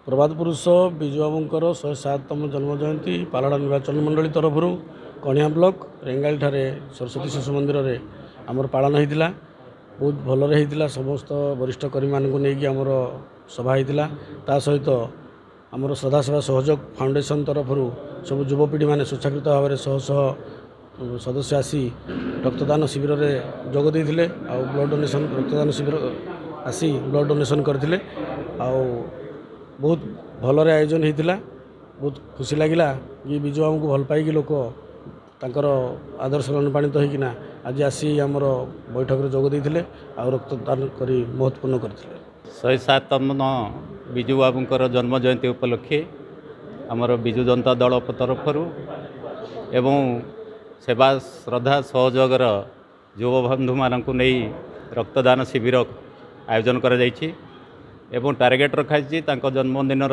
प्रभात पुरुष विजु बाबूंकर 107तम जन्म जयंती पालाड़ा निर्वाचन मंडली तरफ कणिया ब्लॉक रेंगाली ठारे सरस्वती शिशु मंदिर रे आमर पालन होता बहुत भलरे होता समस्त वरिष्ठ कर्मी मानक नहीं आमर सभा होता ता सहित आमर श्रद्धा सेवा सहयोग फाउंडेशन तरफ सब युवपीढ़ी मैंने स्वेच्छाकृत भाव में शह शह सदस्य आसी रक्तदान शिविर में जोग देते ब्लड डोनेशन रक्तदान शिविर आसी ब्लड डोनेशन करते बहुत भलरे आयोजन होता बहुत खुशी लगिला कि विजु बाबू को भल पाई लोक तांकर आदर्श अनुप्राणित होना आज आसी आमर बैठक में जोग देते रक्तदान कर महत्वपूर्ण करते 107तम विजु बाबूंकर जन्म जयंती उपलक्षे आमर विजु जनता दल तरफ एवं सेवा श्रद्धा सहयोगर युव बंधु मानक नहीं रक्तदान शिविर आयोजन कर एवं टार्गेट रखाई जन्मदिन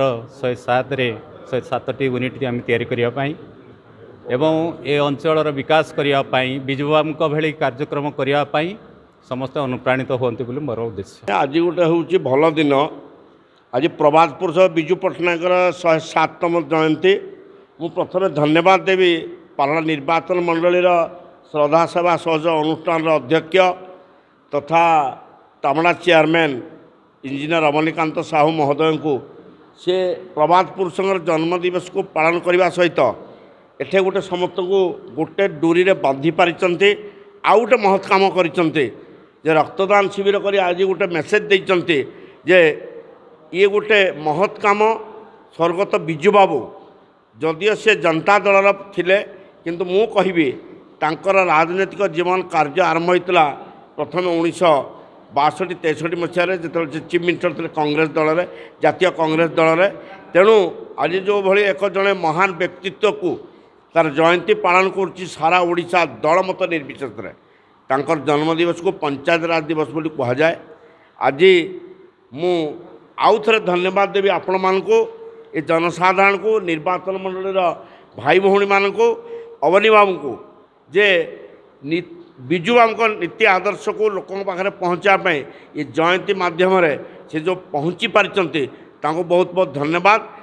107 यूनिट आम या एवं ए अंचल विकास करने विजु बाबू भली कार्यक्रम करने समस्त अनुप्राणित होती बोली मोर उद्देश्य। आज गोटे हूँ भल दिन आज प्रभात पुरुष विजु पट्टनायक 107तम जयंती मु प्रथम धन्यवाद देवी पाला निर्वाचन मंडली श्रद्धा सेवा सहयोग अनुष्ठान अध्यक्ष तथा तामड़ा चेयरमैन इंजीनियर रमणीकांत साहू महोदय को से प्रभात पुरुष जन्मदिवस को पालन करने सहित एठे गोटे समस्त को गोटे डोरी रे बांधि पारिचंते आउ गोटे महत् काम करिचंते जे रक्तदान शिविर करी आज गोटे मेसेज देइचंते जे ये गोटे महत् काम स्वर्गत विजु बाबू जदियो से जनता दलर थिले किंतु मु कहिबी तांकर राजनीतिक जीवन कार्य आरंभ होता प्रथम 1962-63 मसीह जो चीफ मिनिस्टर थे कांग्रेस दल में जातीय कांग्रेस दल में तेणु आज जो भली एक जड़े महान व्यक्तित्व को तार जयंती पालन कर सारा ओडिशा दल मत निर्विशेष तांकर जन्मदिवस को पंचायत राज दिवस बोली कह जाए। आज मु आउ थे धन्यवाद देवी आपण मानक ये जनसाधारण को निर्वाचन मंडल भाई भौणी मानक अवनी बाबू को जे विजु बाबू नीति आदर्श को लोकों पाखे पहुँचापी ये जयंती माध्यम से जो पहुँची पारिचंते तांको बहुत बहुत धन्यवाद।